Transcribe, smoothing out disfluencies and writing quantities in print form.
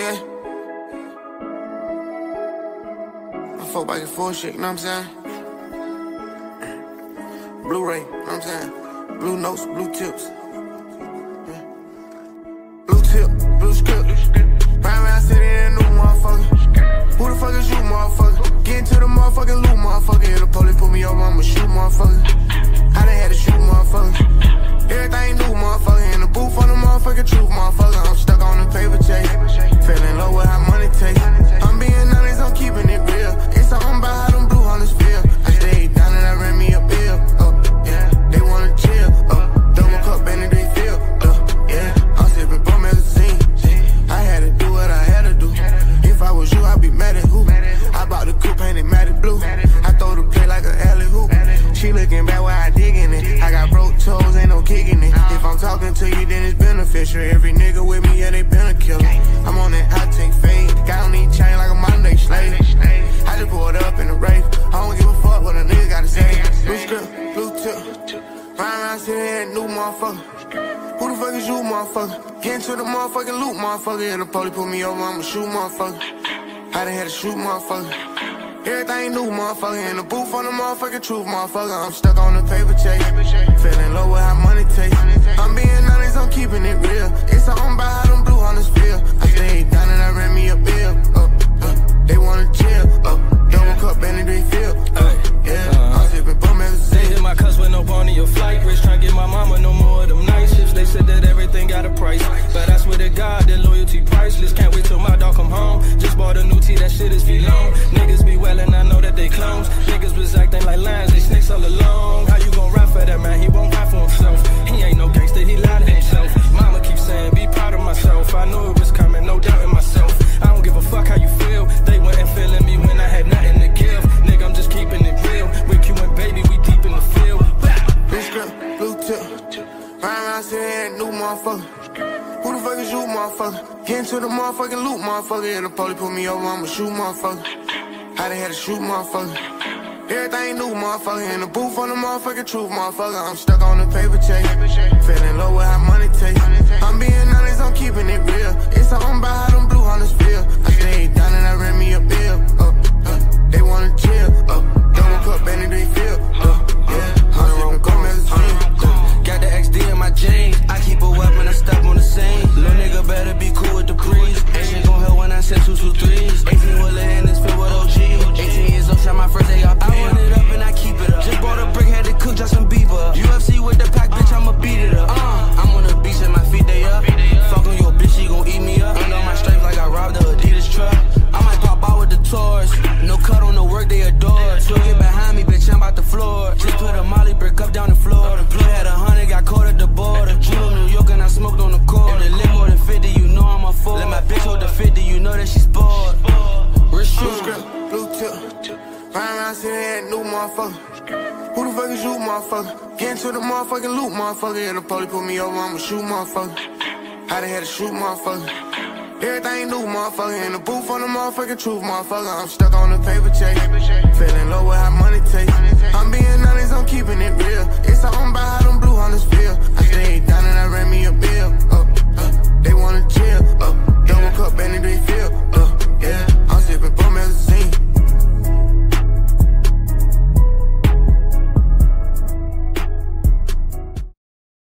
Yeah. I fuck back and forth shit, you know what I'm saying? Blu-ray, you know what I'm saying? Blue notes, blue tips. Yeah. Blue tip, blue script. Ride around city in a new motherfucker. Who the fuck is you, motherfucker? Get into the motherfucking loot, motherfucker. If the police put me over, I'ma shoot, motherfucker. I done had to shoot, motherfucker. Everything new, motherfucker. In the booth on the motherfucking truth, motherfucker. I'm stuck on the paper chase. Feeling low with how money takes. I'm being honest, I'm keeping it real. It's something about how them blue hunters feel. I stayed down and I ran me a bill. Yeah, they wanna chill. Double cup, and they feel. Yeah, I'm sipping bum magazine. I had to do what I had to do. If I was you, I'd be mad at who? I bought the coupe, painted matted blue. I throw the play like an alley hoop. She looking back while I dig in it. I got broke toes, ain't no kicking it. If I'm talking to you, then it's beneficial. Every nigga with me, yeah, they been a killer. I'm on that hot tank fade. Got on these chain like a Monday slave. I just pulled up in the rave. I don't give a fuck what a nigga gotta say. Blue script, blue tip. Ride around sitting here, new motherfucker. Who the fuck is you, motherfucker? Get into the motherfucking loot, motherfucker. If the police put me over, I'ma shoot, motherfucker. I done had to shoot, motherfucker. Everything new, motherfucker. In the booth on the motherfucking truth, motherfucker. I'm stuck on the paper chase. Feeling low with how money takes. I'm being honest, I'm keeping it real. It's something about how them blue hunters feel. I stayed down and I ran me a bill. They wanna chill. Double cup, and they feel. Yeah, I'm sipping bum magazine. They hit my cuss with no pony or flight. Rich tryna get my mama no more of them night shifts. They said that everything got a price, but I swear to God that loyalty priceless. Can't wait till my dog come home. Just bought a new tee, that shit is feet long. Niggas be well and I know that they clones. Niggas was acting like lions, they snakes all along. How you gon' rap for that, man? He won't rap for himself. He ain't no gangster, he lied to himself. Mama keeps saying, be proud of myself. I knew it was coming, no doubt in myself. I don't give a fuck how you feel. They wasn't feeling me when I had nothing to give. Nigga, I'm just keeping it real. With you and baby, we deep in the field. Blue script, blue tip. Ride around sitting here, new motherfucker. Who the fuck is you, motherfucker? Get into the motherfucking loot, motherfucker. If the police put me over, I'ma shoot, motherfucker. I done had to shoot, motherfucker. Everything new, motherfucker. In the booth on the motherfucking truth, motherfucker. I'm stuck on the paper chase. Feeling low with how money takes. I'm being honest, I'm keeping it real. It's something about how them blue hunters feel. I stayed down and I ran me a bill. They wanna chill. Double cup, and they feel. Yeah, I'm sipping bum magazine. Got the XD in my jeans. I keep a weapon, I step on the scene. Little nigga better be cool with the breeze. Ain't shit gon' help when I send 2 3s. 18 with a hand is filled with OG. 18 years old, shot my first ARP. I run it up and I keep it up. Just bought a brick, had to cook Justin Bieber. UFC with the pack, bitch, I'ma beat it up. I'm on the beach and my feet they up. Fuck on your bitch, she gon' eat me up. Under my stripes like I robbed the Adidas truck. I might pop out with the tours. No cut on the work, they adore. So get behind me, bitch, I'm about the floor. Just put a Molly brick up down the floor. The play had 100, got caught at the border. Drew New York and I smoked on the corner. If the lit more than 50, you know I'm a fool. Let my bitch hold the 50, you know that she's bored. We're Blue script, blue tip. Ride around sitting here, new motherfucker. Who the fuck is you, motherfucker? Get into the motherfucking loot, motherfucker. If the police put me over, I'ma shoot, motherfucker. I done had to shoot, motherfucker. Everything new, motherfucker. In the booth on the motherfucking truth, motherfucker. I'm stuck on the paper chase. Feeling low with how money takes. I'm being honest, I'm keeping it real. It's something about how them blue hunters feel. I stay